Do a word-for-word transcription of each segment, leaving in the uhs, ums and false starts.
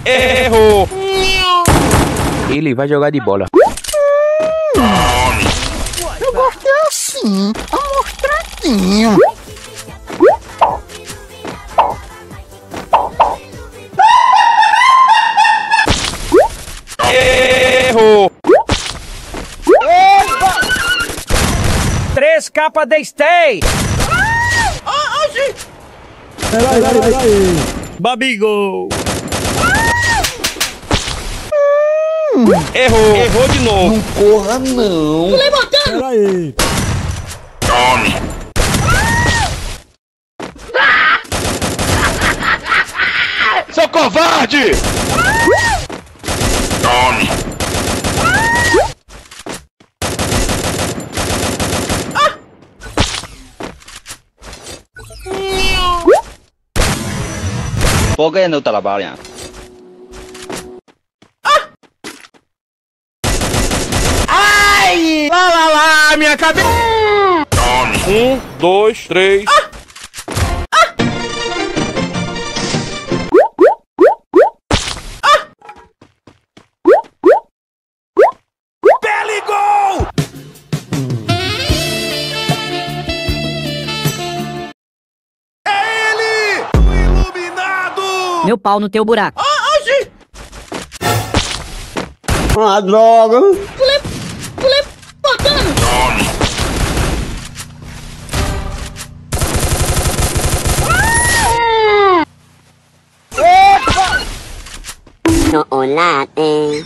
Errou! Ele vai jogar de bola. Eu gosto é assim, amostradinho. Errou! Três capas de stay! Peraí, peraí, peraí. Babigol! Errou! Errou de novo! Não corra não. Peraí. Seu covarde! ¿Por qué no trabajan? Ai! Lá, lá, lá, minha cabeça! Um, dois, três... Peligol! Meu pau no teu buraco. Ah, droga. Chocolate.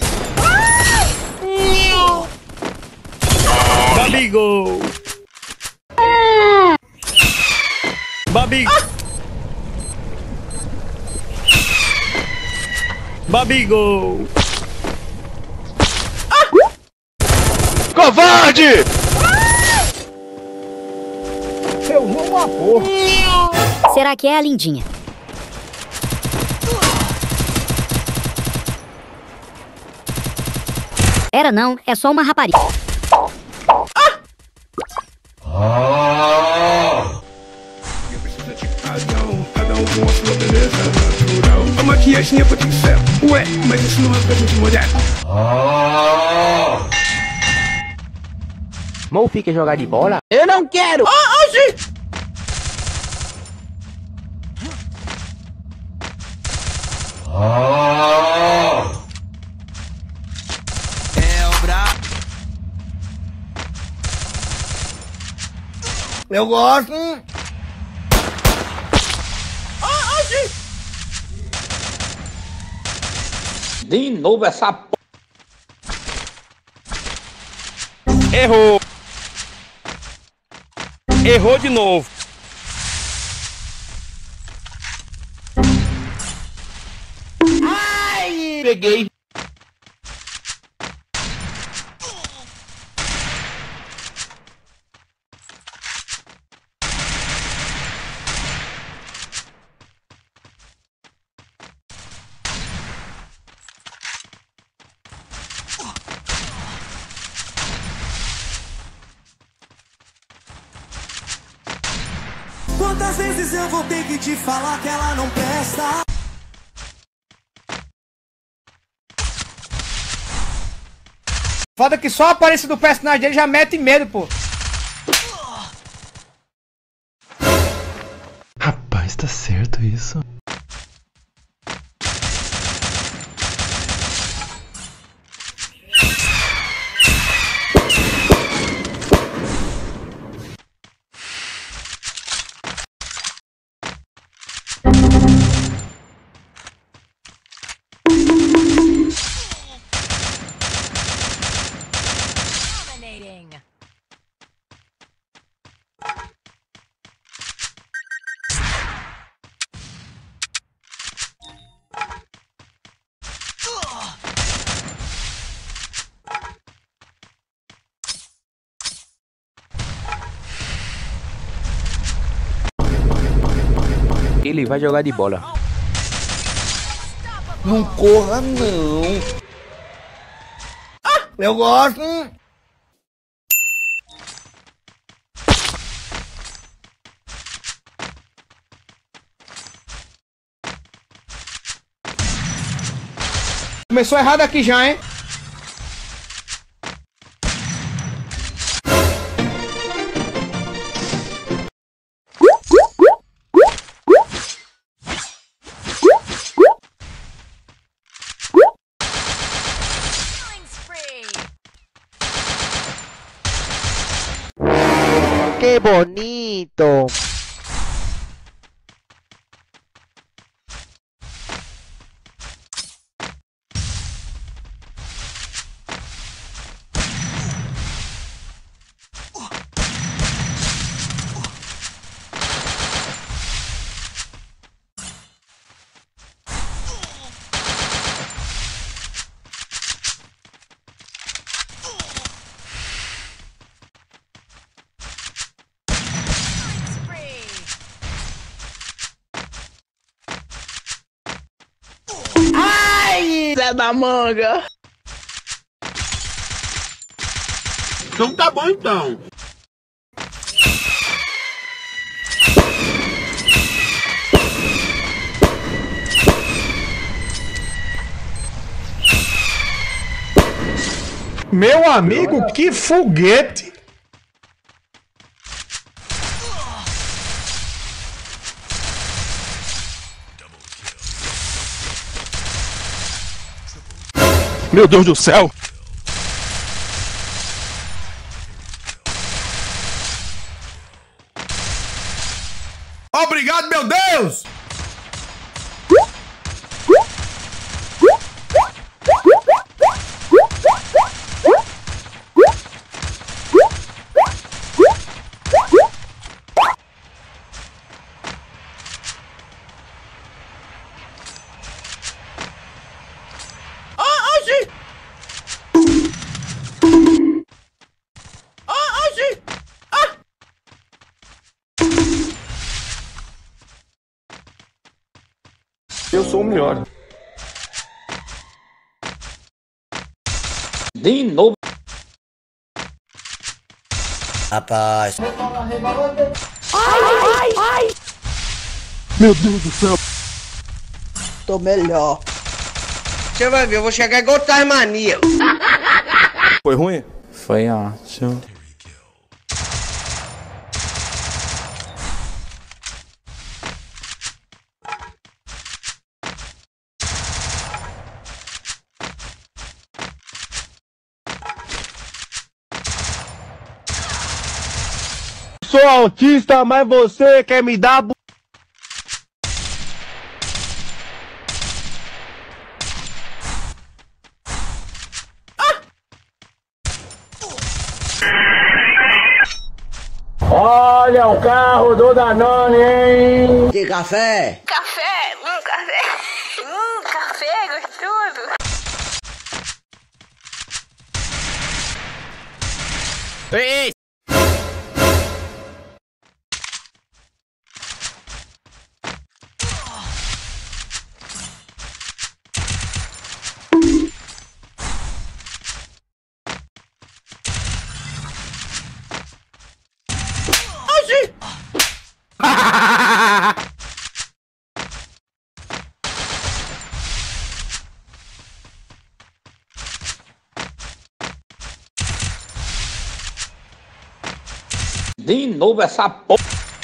Babigol! Babigol! Babigol! Covarde! Eu vou uma porra. Será que é a lindinha? Era não, é só uma rapariga. A maquiagem é pra te ser. Ué, mas isso não é pra gente molhar. Mofi quer jogar de bola? Eu não quero. Eu gosto. De novo essa p... Errou! Errou de novo! Ai! Peguei! Quantas vezes eu vou ter que te falar que ela não presta? Foda que só a aparência do personagem dele já mete medo, pô. Rapaz, tá certo isso? Ele vai jogar de bola. Não corra não. Eu gosto. Começou errado aqui já, hein? ¡Qué bonito! Zé da manga. Então tá bom então. Meu amigo, que foguete! Meu Deus do céu! Obrigado, meu Deus! Eu sou o melhor. De novo. Rapaz. Ai, ai, ai! Meu Deus do céu! Tô melhor. Você vai ver, eu vou chegar igual Tasmania. Foi ruim? Foi ótimo. Sou autista, mas você quer me dar bu... Olha o carro do Danone, hein? Que café? Café, hum, café, hum, café gostoso. Ei! De novo essa porra.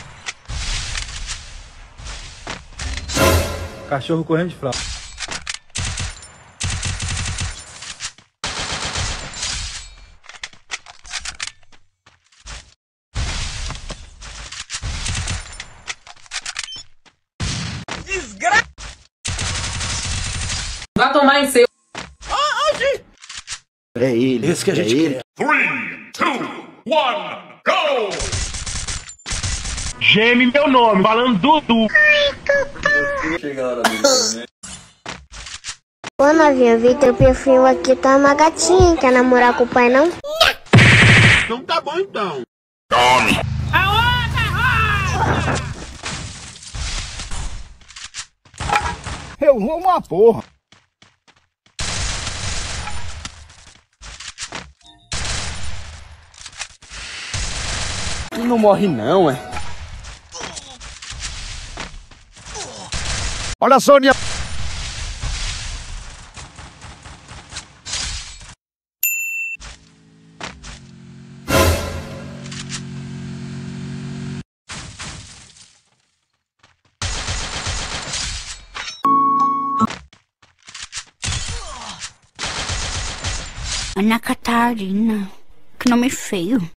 Cachorro correndo de fralda. Desgraça! Vai tomar em seu. É ele. Esse que a gente quer. three, two, one, go! Geme meu nome, falando Dudu. Ô novinha, Vitor, eu prefiro aqui tá uma gatinha. Quer namorar com o pai, não? Então tá bom então. Tome! Eu vou uma porra. Tu não morre não, é? Olha a Sônia. Ana Catarina. Que nome feio.